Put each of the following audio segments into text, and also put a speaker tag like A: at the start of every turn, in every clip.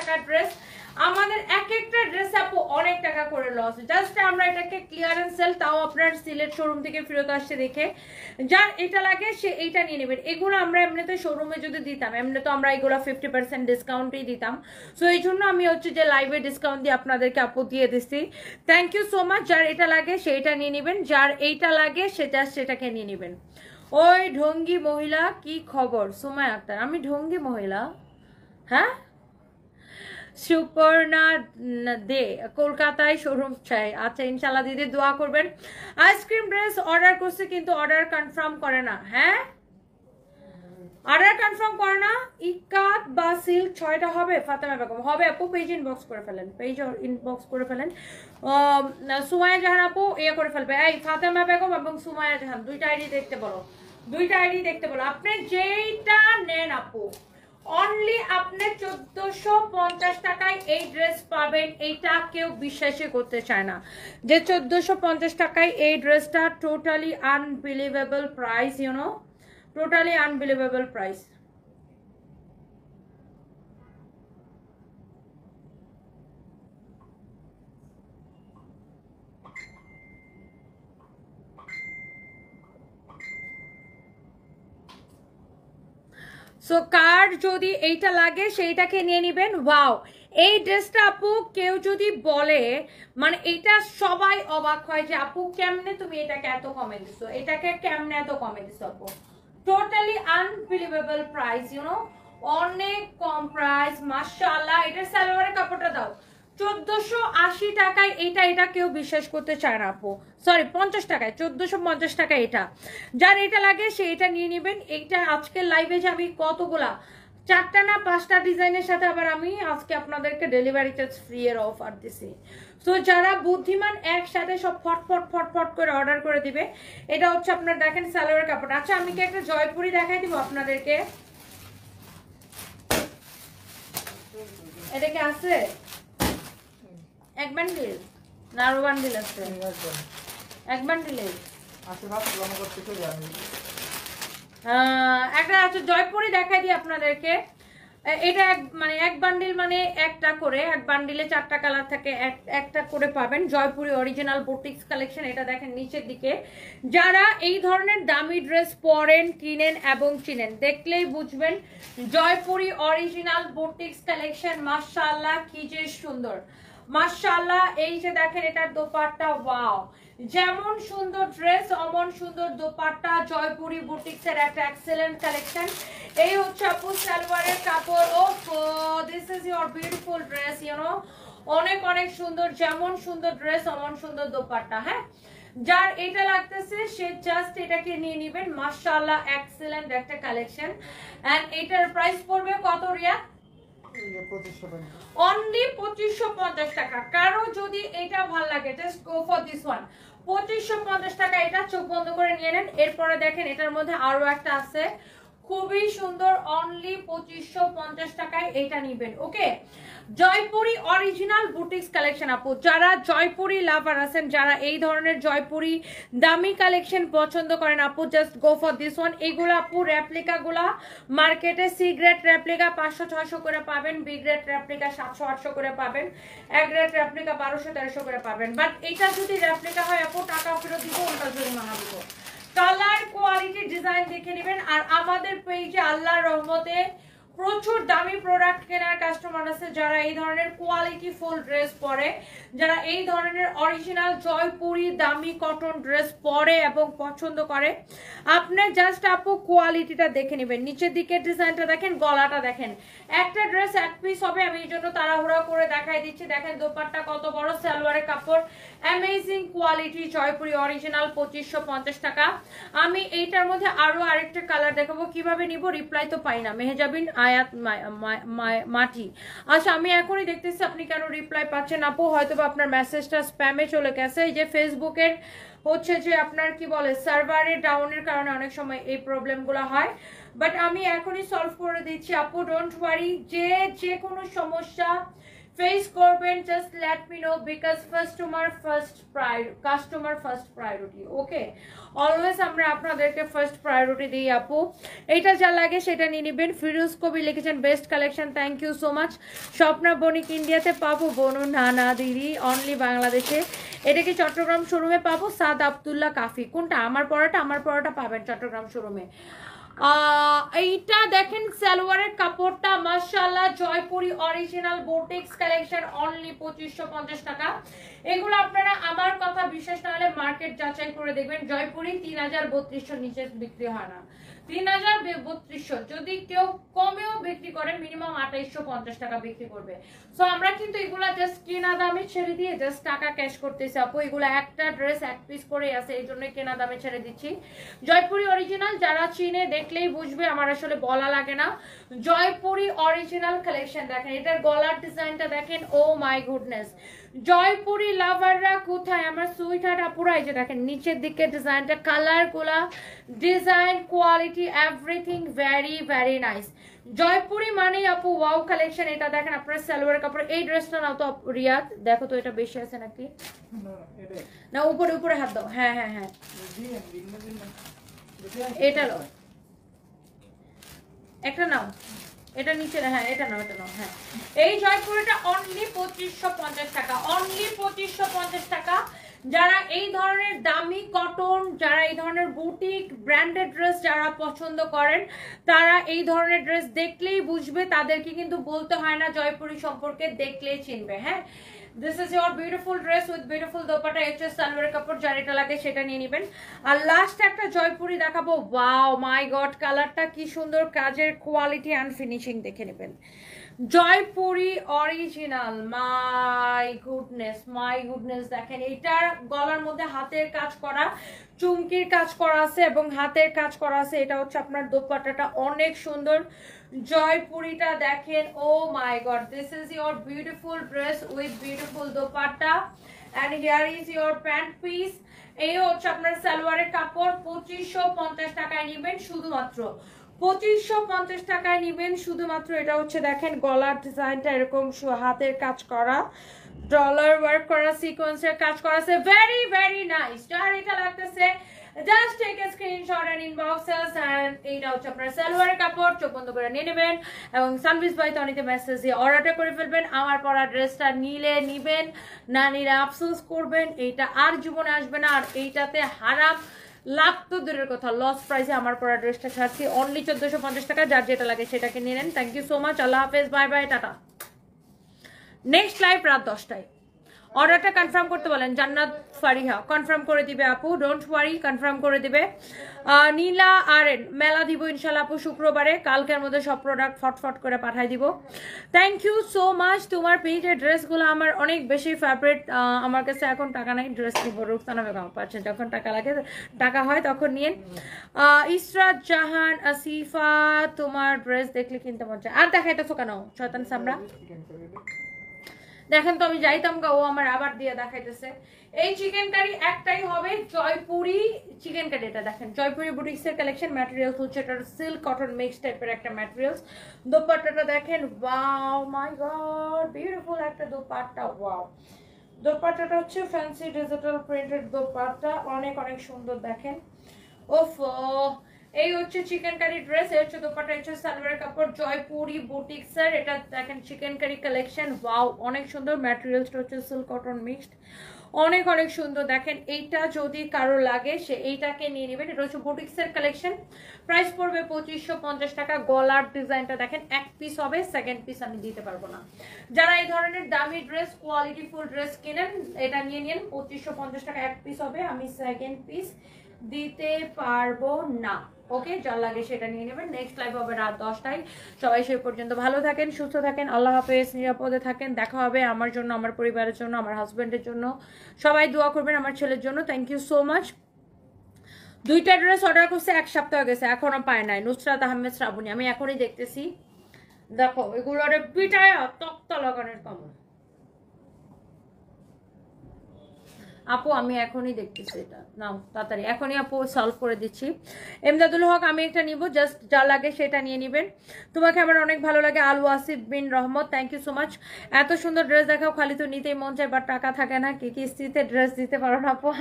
A: টাকা ড্রেস, আমাদের এক একটা ড্রেস আপু অনেক টাকা করে লস। জাস্ট আমরা এটাকে ক্লিয়ারেন্স সেল, তাও আপনার সিলেট শোরুম থেকে ফেরত আসছে দেখে যার এটা লাগে সে এইটা নিয়ে নেবেন। এগুলো আমরা এমনিতে শোরুমে যদি দিতাম, এমনি তো আমরা এগুলো 50% ডিসকাউন্টেই দিতাম। সো এই জন্য আমি হচ্ছে যে লাইভে ডিসকাউন্ট দিয়ে আপনাদেরকে আপু দিয়ে দিচ্ছি। Thank you so much. যার এটা লাগে সেইটা নিয়ে নেবেন, যার এইটা লাগে সেটা সেটাকে নিয়ে নেবেন। ওই ঢঙ্গি মহিলা কি খবর? সুমায়া আক্তার, আমি ঢঙ্গি মহিলা? হ্যাঁ, সুপর্ণা দে কলকাতায় শোরুম চাই। আচ্ছা ইনশাল্লাহ দিদি দোয়া করবেন। আইসক্রিম ড্রেস অর্ডার করছে কিন্তু অর্ডার কনফার্ম করে না। হ্যাঁ, অর্ডার কনফার্ম করে না। ইকাত বা সিল্ক 6টা হবে? ফাতেমা বেগম হবে আপু, পেজ ইনবক্স করে ফেলেন, পেজ ইনবক্স করে ফেলেন। সুমায়া জাহান আপু ইয়ে করে ফেলবে। এই ফাতেমা বেগম এবং সুমায়া জাহান দুইটা আইডি দেখতে বলো, দুইটা আইডি দেখতে বলো। আপনি যেইটা নেন আপু অনলি আপনি 1450 টাকায় এই ড্রেস পাবেন। এইটা কেউ বিশ্বাসই করতে চায় না যে 1450 টাকায় এই ড্রেসটা। Totally unbelievable price, you know, totally unbelievable price. So কার যদি এইটা লাগে সেইটাকে নিয়ে নিবেন। ওয়াও, এই ড্রেসটা আপু কেউ যদি বলে মানে এটা সবাই অবাক হয় যে আপু কেমনে তুমি এটাকে এত কমে দিছো, এটাকে কেমনে এত কমে দিছো আপু। Totally unbelievable price, you know, অনেক কম প্রাইস মাশাআল্লাহ। এটার সালোয়ারের কাপড়টা দাও 1480 টাকায়। এটা কেউ বিশ্বাস করতে চায় না আপু, সরি 50 টাকায়, 1450 টাকা। এটা যার এটা লাগে সে এটা নিয়ে নেবেন। এইটা আজকের লাইভে যে আমি কতগুলা 4টা না 5টা ডিজাইনের সাথে আবার আমি আজকে আপনাদেরকে ডেলিভারি চার্জ ফ্রি এর অফার দিছি। সো যারা বুদ্ধিমান একসাথে সব ফটফট ফটফট করে অর্ডার করে দিবে। এটা হচ্ছে আপনার দেখেন সালোয়ারের কাপড়। আচ্ছা আমি কি একটা জয়পুরি দেখাই দিব আপনাদেরকে? এটা কি আছে এক বান্ডিল না আরো বান্ডিল আছে? এক বান্ডিলে একটা আছে জয়পুরি দেখাই দিই আপনাদেরকে। এটা মানে এক বান্ডিল মানে একটা করে, এক বান্ডিলে 4টা কালার থাকে, একটা করে পাবেন। Jaipuri original boutiques collection. এটা দেখেন নিচের দিকে। যারা এই ধরনের দামি ড্রেস পরেন, কিনেন এবং চিনেন, দেখলেই বুঝবেন জয়পুরি অরিজিনাল বুটিক্স কালেকশন। মাশাআল্লাহ কি যে সুন্দর, মাশাআল্লাহ। এই যে দেখেন এটার দোপাট্টা, ওয়াও, যেমন সুন্দর ড্রেস অমন সুন্দর দোপাট্টা। জয়পুরি বুটিক্সের একটা এক্সেলেন্ট কালেকশন। এই হচ্ছে আপু সালোয়ারের কাপড়। ওফ, this is your beautiful dress, you know, অনেক অনেক সুন্দর। যেমন সুন্দর ড্রেস অমন সুন্দর দোপাট্টা। হ্যাঁ, যার এটা লাগতেছে সে জাস্ট এটাকে নিয়ে নেবেন। মাশাআল্লাহ এক্সেলেন্ট একটা কালেকশন। এন্ড এটার প্রাইস পড়বে কত রিয়া? অনলি 2550 টাকা। কারো যদি এটা ভালো লাগে just go for this one. 2550 টাকা। এটা চোখ বন্ধ করে নিয়ে নেন। এরপরে দেখেন এটার মধ্যে আরো একটা আছে খুবই সুন্দর, অনলি 2550 টাকায় এটা নিবেন। Okay, Jaipuri original boutiques collection আপু। যারা জয়পুরি লাভার আছেন, যারা এই ধরনের জয়পুরি দামি কালেকশন পছন্দ করেন আপু, just go for this one. এইগুলো আপু রেপ্লিকা গুলা মার্কেটে সি গ্রেড রেপ্লিকা 500-600 করে পাবেন, বি গ্রেড রেপ্লিকা 700-800 করে পাবেন, এ গ্রেড রেপ্লিকা 1200-1300 করে পাবেন। বাট এটা যদি রেপ্লিকা হয় আপু টাকা ফেরত দিব, ওটা জরিমানা দিব। কালার কোয়ালিটি ডিজাইন দেখে নেবেন। আর আমাদের পেজে আল্লাহর রহমতে প্রচুর দামি প্রোডাক্ট কেনার কাস্টমার আছে যারা এই ধরনের কোয়ালিটি ফুল ড্রেস পরে, যারা এই ধরনের অরিজিনাল জয়পুরি দামি কটন ড্রেস পরে এবং পছন্দ করে। আপনি জাস্ট আপু কোয়ালিটিটা দেখে নেবেন। নিচের দিকে ডিজাইনটা দেখেন, গলাটা দেখেন। একটা ড্রেস এক পিস হবে, আমি এই জন্য তাড়াহুড়া করে দেখাই দিচ্ছি। দেখেন দোপাট্টা কত বড়, সালোয়ারের কাপড় অ্যামেজিং কোয়ালিটি, জয়পুরি অরিজিনাল 2550 টাকা। আমি এইটার মধ্যে আরো আরেকটা কালার দেখাবো। কিভাবে নিব রিপ্লাই তো পাই না। মেহেজাবিন আয়াত মাটি। আচ্ছা আমি এখনই দেখতেছি আপনি কেন রিপ্লাই পাচ্ছেন আপু, হয়তো বা আপনার মেসেজটা স্প্যামে চলে গেছে। এই যে ফেসবুকের হচ্ছে যে আপনার কি বলে সার্ভারের ডাউনের কারণে অনেক সময় এই প্রবলেমগুলো হয়, বাট আমি এখনই সলভ করে দিচ্ছি আপু, ডোন্ট ওয়ারি। যে কোনো সমস্যা ফেস করবেন just let me know, because customer first priority. Okay, always আমরা আপনাদেরকে ফার্স্ট প্রায়োরিটি দিই আপু। এইটা যা লাগে সেটা নিয়ে নেবেন। ফিরোজ কবি লিখেছেন best collection, thank you so much. Swapna Banik ইন্ডিয়াতে পাবো বনু? না না দিদি, অনলি বাংলাদেশে। এটা কি চট্টগ্রাম শোরুমে পাবো? সাদ আব্দুল্লাহ কাফি। কোনটা? আমার পরাটা পাবেন চট্টগ্রাম শোরুমে। এইটা দেখেন সালোয়ারের কাপড়টা মাশাআল্লাহ, Jaipuri original boutiques collection, only 2550 টাকা। এগুলো আপনারা আমার কথা বিশ্বাস না হলে মার্কেট যাচাই করে দেখবেন। জয়পুরি 3032 নিচে বিক্রি হয় না, 3032। যদি কেউ কমেও বিক্রি করে মিনিমাম 2850 টাকা বিক্রি করবে। সো আমরা কিন্তু এগুলা জাস্ট কেনা দামে ছেড়ে দিয়ে জাস্ট টাকা ক্যাশ করতেছি আপু। এগুলো একটা ড্রেস এক পিস করে আছে, এই জন্য কেনা দামে ছেড়ে দিচ্ছি। জয়পুরি অরিজিনাল যারা চিনে দেখলেই বুঝবে, আমার আসলে বলা লাগে না। জয়পুরি অরিজিনাল কালেকশন দেখেন, এটার গলার ডিজাইনটা দেখেন, ও মাই গুডনেস। জয়পুরি লাভাররা কোথায়? আমার সুইট হার্ট আপুরা, এই যে দেখেন নিচের দিকে ডিজাইনটা, কালার গুলা, design, quality, everything very very nice. Jaipuri মানেই আপু ওয়াও কালেকশন। এটা দেখেন আপনার সালোয়ার কাপড়। এই ড্রেসটা নাও তো রিয়াদ, দেখো তো এটা বেশি আছে নাকি না। উপরে উপরে হাত দাও। হ্যাঁ হ্যাঁ হ্যাঁ, এটা নাও, একটা নাও, এটা নিচে। হ্যাঁ এটা নাও, এটা নাও। হ্যাঁ, এই জয়পুরিটা অনলি 2550 টাকা, অনলি 2550 টাকা। যারা এই ধরনের দামি কটন, যারা এই ধরনের বুটিক ব্র্যান্ডেড ড্রেস যারা পছন্দ করেন, তারা এই ধরনের ড্রেস দেখলেই বুঝবে। তাদেরকে কিন্তু বলতে হয় না জয়পুরি সম্পর্কে, দেখলেই চিনবে। হ্যাঁ, this is your beautiful dress with beautiful dupatta, এটা সালোয়ার কাপড়, যার এটা লাগে সেটা নিয়ে নেবেন। আর লাস্ট একটা জয়পুরি দেখাবো। ওয়াও মাই গড, কালারটা কি সুন্দর, কাজের কোয়ালিটি অ্যান্ড ফিনিশিং দেখে নেবেন। জয়পুরি অরিজিনাল, মাই গুডনেস দেখেন, এটার গলার মধ্যে হাতের কাজ করা, চুমকির কাজ করা আছে এবং হাতের কাজ করা আছে। এটা হচ্ছে আপনার দোপাট্টাটা অনেক সুন্দর। জয়পুরিটা দেখেন, oh my god, this is your beautiful dress with beautiful dupatta, and here is your pant piece. এই হচ্ছে আপনার সালোয়ারের কাপড়। 2550 টাকায় নেবেন শুধুমাত্র, 2550 টাকায় নেবেন শুধুমাত্র। এটা হচ্ছে দেখেন গলার ডিজাইনটা এরকম হাতের কাজ করা, ডলার ওয়ার্ক করা, সিকোয়েন্সের কাজ করা আছে, ভেরি ভেরি নাইস। যার এটা লাগতেছে just take a screenshot and inbox us. And এইটা হচ্ছে আপনার সালোয়ারের কাপড়, চোখ বন্ধ করে নিয়ে নেবেন এবং সানভিস বাই তনিতে মেসেজ দিয়ে অর্ডারটা করে ফেলবেন। আমার পরা ড্রেসটা নিলে নিবেন, না নিলে আফসোস করবেন, এইটা আর জীবনে আসবে না। আর এইটাতে হারাম লাভ তো দূরের কথা, লস প্রাইসে আমার পরা ড্রেসটা ছাড়ছি অনলি 1450 টাকা। যার যেটা লাগে সেটাকে নিয়ে নেন। থ্যাংক ইউ সো মাচ, আল্লাহ হাফেজ, bye bye, tata. Next live রাত 10টায়। অর্ডারটা কনফার্ম করতে বলেন। জান্নাত ফারিহা কনফার্ম করে দিবে আপু, ডোন্ট ওয়ারি, কনফার্ম করে দিবে। নীলা আরেন মেলা দিব ইনশাল্লাহ আপু শুক্রবারে, কালকের মধ্যে সব প্রোডাক্ট ফটফট করে পাঠাই দিব। Thank you so much. তোমার পেজের ড্রেসগুলো আমার অনেক বেশি ফেভারিট। আমার কাছে এখন টাকা নাই, ড্রেস নিব। রুকসানা বেগম পাচ্ছেন, যখন টাকা লাগে, টাকা হয় তখন নিয়ে। ইসরাত জাহান আসিফা, তোমার ড্রেস দেখলে কিনতে মন চায়। আর দেখাইতেছো কেন শয়তান সামরা? দেখেন তো আমি যাইতাম গা, ও আমার আবার দিয়ে দেখাইতেছে। এই চিকেন কারি একটাই হবে, জয়পুরি চিকেন কারি। এটা দেখেন জয়পুরি বুটিক্সের কালেকশন। ম্যাটেরিয়ালস হচ্ছে এটা সিল্ক কটন মিক্স টাইপের একটা ম্যাটেরিয়ালস। দোপাট্টাটা দেখেন, ওয়াও মাই গড, বিউটিফুল একটা দোপাট্টা। ওয়াও, দোপাট্টাটা হচ্ছে ফ্যান্সি ডিজিটাল প্রিন্টেড দোপাট্টা, অনেক অনেক সুন্দর দেখেন। ওফ, এই হচ্ছে চিকেন কারি ড্রেস, এই হচ্ছে দোপাট্টা, হচ্ছে সালোয়ারের কাপড়, জয়পুরি বুটিক্সের। এটা দেখেন চিকেন কারি কালেকশন। ওয়াও, অনেক সুন্দর। ম্যাটেরিয়ালসটা হচ্ছে সিল্ক কটন মিক্সড, অনেক অনেক সুন্দর দেখেন। এইটা যদি কারো লাগে সে এইটাকে নিয়ে নেবেন। এটা হচ্ছে বুটিক্সের কালেকশন, প্রাইস পড়বে 2550 টাকা। গলার ডিজাইনটা দেখেন, এক পিস হবে, সেকেন্ড পিস আমি দিতে পারবো না। যারা এই ধরনের দামি ড্রেস, কোয়ালিটি ফুল ড্রেস কিনেন, এটা নিয়ে নিন। 2550 টাকা এক পিস হবে, আমি সেকেন্ড পিস দিতে পারবো না। ওকে, যার লাগে সেটা নিয়ে নেবেন। নেক্সট লাইভ হবে রাত 10টায়। সবাই সেই পর্যন্ত ভালো থাকেন, সুস্থ থাকেন, আল্লাহ হাফেজ, নিরাপদে থাকেন। দেখা হবে আমার জন্য, আমার পরিবারের জন্য, আমার হাজবেন্ডের জন্য। সবাই দোয়া করবেন আমার ছেলের জন্য। Thank you so much. 2টা ড্রেস অর্ডার করছে, 1 সপ্তাহ গেছে, এখনো পায় নাই। নুসরাত আহমেদ শ্রাবণী, আমি এখনই দেখতেছি। দেখো এগুলোরে পিটায় তক্তা লাগানোর কম। আপু আমি এখনই দেখতেছি, এটা নাও তাড়াতাড়ি, এখনই আপু সলভ করে দিচ্ছি। এমদাদুল হক আমি একটা নিব, জাস্ট যা লাগে সেটা নিয়ে নেবেন। তোমাকে আমার অনেক ভালো লাগে। আল ওয়াসিফ বিন রহমত, থ্যাংক ইউ সো মাচ। এত সুন্দর ড্রেস দেখাও, খালি তো নিতেই মন চায়, বাট টাকা থাকে না। কি কিস্তিতে ড্রেস দিতে পারো না আপু?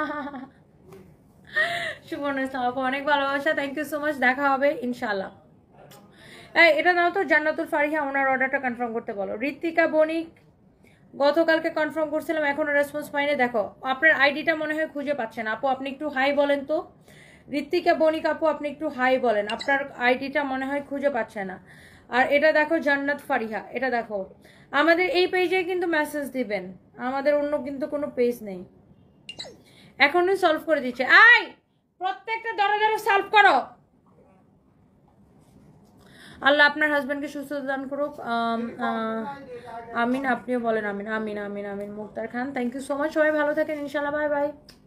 A: সুবর্ণ ইসলাম আপু অনেক ভালোবাসা, থ্যাংক ইউ সো মাচ। দেখা হবে ইনশাল্লাহ। এটা নাও তো, জান্নাতুল ফারিহা, ওনার অর্ডারটা কনফার্ম করতে বলো। ঋত্বিকা বণিক গতকালকে কনফার্ম করছিলাম, এখনো রেসপন্স পাইনি। দেখো আপনার আইডিটা মনে হয় খুঁজে পাচ্ছেন। আপু আপনি একটু হাই বলেন তো। ঋত্বিকা বণিক আপু আপনি একটু হাই বলেন, আপনার আইডিটা মনে হয় খুঁজে পাচ্ছে না। আর এটা দেখো জান্নাত ফারিহা, এটা দেখো। আমাদের এই পেজে কিন্তু মেসেজ দিবেন, আমাদের অন্য কিন্তু কোনো পেজ নেই। এখনই সলভ করে দিচ্ছে। প্রত্যেকটা দরে দরে সলভ করো। আল্লাহ আপনার হাজবেন্ডকে সুস্থতা দান করুক, আমিন। আপনিও বলেন আমিন। আমিন আমিন আমিন। Muktar Khan, thank you so much. সবাই ভালো থাকেন ইনশাল্লাহ। Bye by.